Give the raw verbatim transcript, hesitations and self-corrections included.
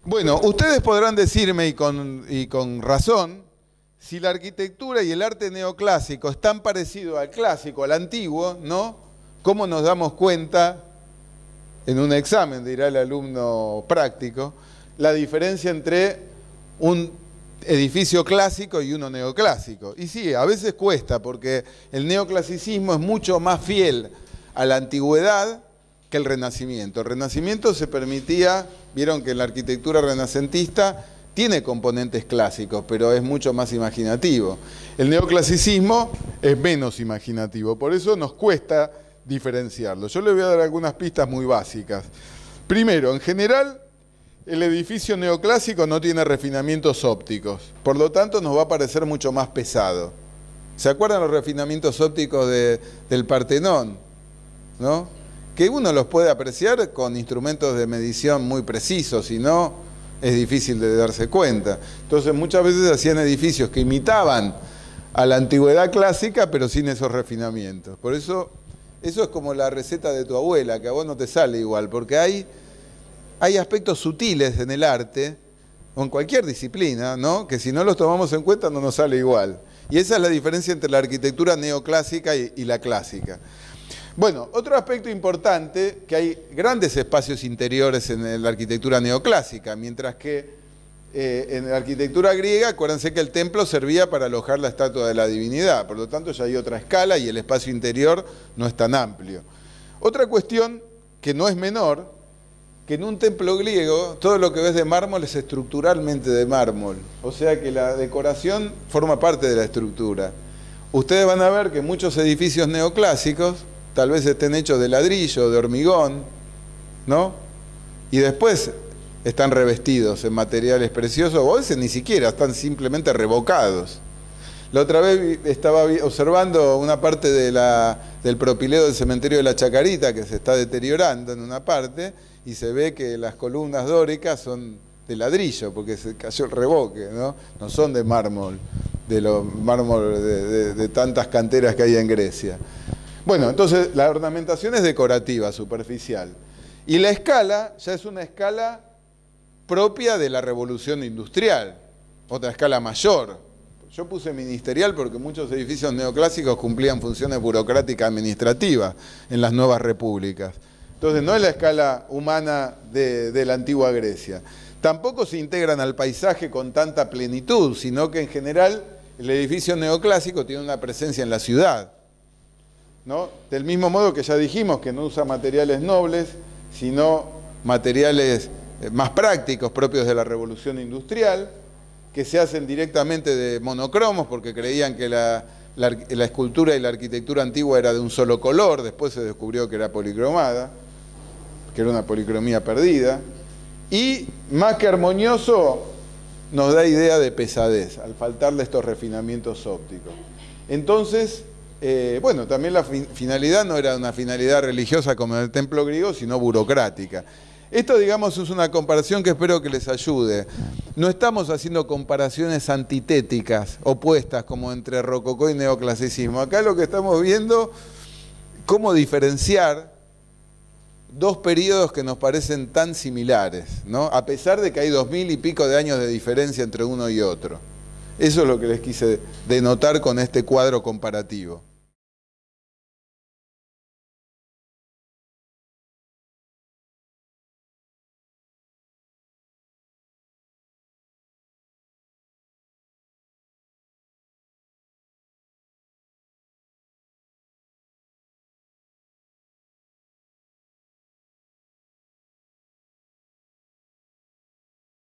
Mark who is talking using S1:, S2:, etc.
S1: Bueno, ustedes podrán decirme, y con, y con razón, si la arquitectura y el arte neoclásico es tan parecido al clásico, al antiguo, ¿no? ¿Cómo nos damos cuenta, en un examen, dirá el alumno práctico, la diferencia entre un edificio clásico y uno neoclásico? Y sí, a veces cuesta, porque el neoclasicismo es mucho más fiel a la antigüedad que el Renacimiento. El Renacimiento se permitía, vieron que la arquitectura renacentista tiene componentes clásicos, pero es mucho más imaginativo. El neoclasicismo es menos imaginativo, por eso nos cuesta diferenciarlo. Yo les voy a dar algunas pistas muy básicas. Primero, en general, el edificio neoclásico no tiene refinamientos ópticos, por lo tanto nos va a parecer mucho más pesado. ¿Se acuerdan los refinamientos ópticos de, del Partenón? ¿No? Que uno los puede apreciar con instrumentos de medición muy precisos, si no, es difícil de darse cuenta. Entonces muchas veces hacían edificios que imitaban a la antigüedad clásica, pero sin esos refinamientos. Por eso, eso es como la receta de tu abuela, que a vos no te sale igual, porque hay, hay aspectos sutiles en el arte, o en cualquier disciplina, ¿no? Que si no los tomamos en cuenta no nos sale igual. Y esa es la diferencia entre la arquitectura neoclásica y, y la clásica. Bueno, otro aspecto importante, que hay grandes espacios interiores en la arquitectura neoclásica, mientras que eh, en la arquitectura griega, acuérdense que el templo servía para alojar la estatua de la divinidad, por lo tanto ya hay otra escala y el espacio interior no es tan amplio. Otra cuestión que no es menor, que en un templo griego todo lo que ves de mármol es estructuralmente de mármol, o sea que la decoración forma parte de la estructura. Ustedes van a ver que muchos edificios neoclásicos tal vez estén hechos de ladrillo, de hormigón, ¿no? Y después están revestidos en materiales preciosos, o a veces ni siquiera, están simplemente revocados. La otra vez estaba observando una parte de la, del propileo del cementerio de la Chacarita, que se está deteriorando en una parte, y se ve que las columnas dóricas son de ladrillo, porque se cayó el revoque, ¿no? No son de mármol, de los mármol de, de, de tantas canteras que hay en Grecia. Bueno, entonces la ornamentación es decorativa, superficial. Y la escala ya es una escala propia de la revolución industrial, otra escala mayor. Yo puse ministerial porque muchos edificios neoclásicos cumplían funciones burocráticas administrativas en las nuevas repúblicas. Entonces no es la escala humana de, de la antigua Grecia. Tampoco se integran al paisaje con tanta plenitud, sino que en general el edificio neoclásico tiene una presencia en la ciudad, ¿no? Del mismo modo que ya dijimos que no usa materiales nobles, sino materiales más prácticos propios de la revolución industrial, que se hacen directamente de monocromos porque creían que la, la, la escultura y la arquitectura antigua era de un solo color, después se descubrió que era policromada, que era una policromía perdida, y más que armonioso nos da idea de pesadez al faltarle estos refinamientos ópticos. Entonces, Eh, bueno, también la fin finalidad no era una finalidad religiosa como en el templo griego, sino burocrática. Esto, digamos, es una comparación que espero que les ayude. No estamos haciendo comparaciones antitéticas, opuestas, como entre rococó y neoclasicismo. Acá lo que estamos viendo, cómo diferenciar dos periodos que nos parecen tan similares, ¿no? A pesar de que hay dos mil y pico de años de diferencia entre uno y otro. Eso es lo que les quise denotar con este cuadro comparativo.